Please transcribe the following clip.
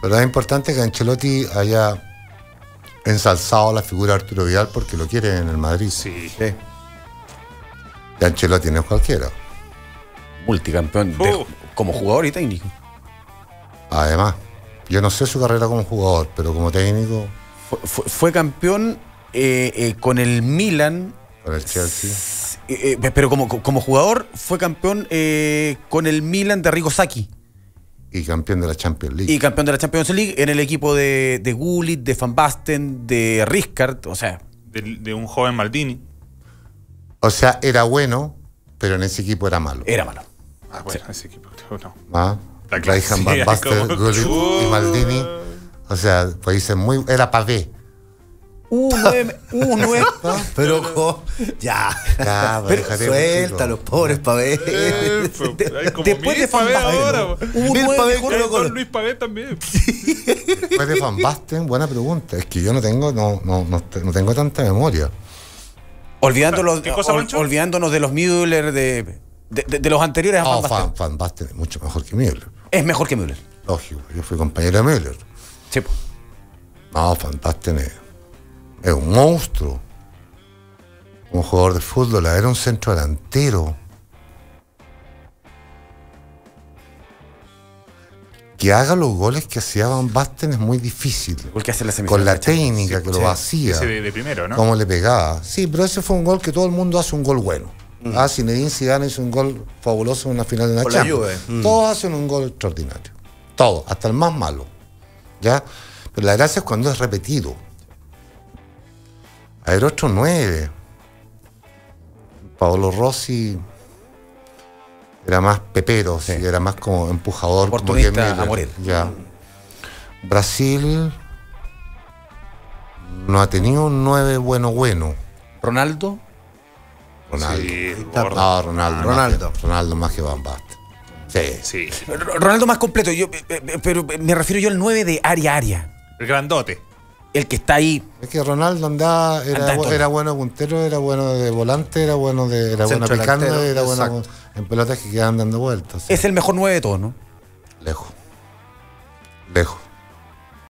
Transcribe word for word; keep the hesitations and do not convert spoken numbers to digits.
Pero es importante que Ancelotti haya ensalzado la figura de Arturo Vidal porque lo quiere en el Madrid. Sí. Sí. Y Ancelotti no es cualquiera. Multicampeón de- Oh. como jugador y técnico. Además, yo no sé su carrera como jugador, pero como técnico, Fue, fue- fue campeón eh, eh, con el Milan. con el Chelsea. eh, eh, pero como, como jugador fue campeón eh, con el Milan de Arrigo Sacchi. Y campeón de la Champions League. Y campeón de la Champions League en el equipo de, de Gullit, de Van Basten, de Rijkaard. O sea, De, de un joven Maldini. O sea, era bueno, pero en ese equipo era malo. era malo. Ah, bueno, ese equipo creo no. ¿Ah? La Rijkaard, Van clásica, Basten, como- Gullit y Maldini. O sea, pues dicen muy. Era pavé. Uh, nueve. Uh, nueve. Pero, jo, ya. Ya, pues, déjate, Suelta a chico. los pobres Pavés. Eh, pues, hay como Después mil de Van Pavé Basten, ahora. ¿no? po. Hubo Mil nueve Pavé mejores Hay Colo-Colo. Don Luis Pavé también. Después de Van Basten, buena pregunta. Es que yo no tengo, no, no, no, te- no tengo tanta memoria. Olvidándonos, ¿Qué cosa, ol- Pancho? olvidándonos de los Müller, de, de, de- de los anteriores a No, Van Basten. Van, Van Basten es mucho mejor que Müller. Es mejor que Müller. Lógico, yo fui compañero de Müller. Sí, po. No, Van Basten es, es un monstruo. Un jugador de fútbol, era un centro delantero. Que haga los goles que hacía Van Basten es muy difícil. El que hace la semifinal. Con la de Champions. técnica que lo hacía. Ese de, de primero, ¿no? Cómo le pegaba. Sí, pero ese fue un gol que todo el mundo hace un gol bueno. Ah, Zinedine Zidane hizo un gol fabuloso en una final de la Con la Champions. Juve. Mm. Todos hacen un gol extraordinario. Todos, hasta el más malo. ¿Ya? Pero la gracia es cuando es repetido. A ver, otro nueve. Paolo Rossi era más pepero, sí, era más como empujador. Como que Oportunista Müller. a morir. Ya. Brasil no ha tenido un nueve bueno bueno. Ronaldo. Ronaldo. Sí, está. gordo. No, Ronaldo. más Ronaldo. que- Ronaldo más que Van Basten. Sí. Sí. R- Ronaldo más completo. Yo, eh, eh, pero me refiero yo al nueve de área a área. El grandote. El que está ahí. Es que Ronaldo andaba, era, Anda en todo. era bueno puntero, era bueno de volante, era bueno de, era bueno Centro picando, delantero, era bueno exacto. en pelotas que quedaban dando vueltas. Sí. Es el mejor nueve de todos, ¿no? Lejos. Lejos.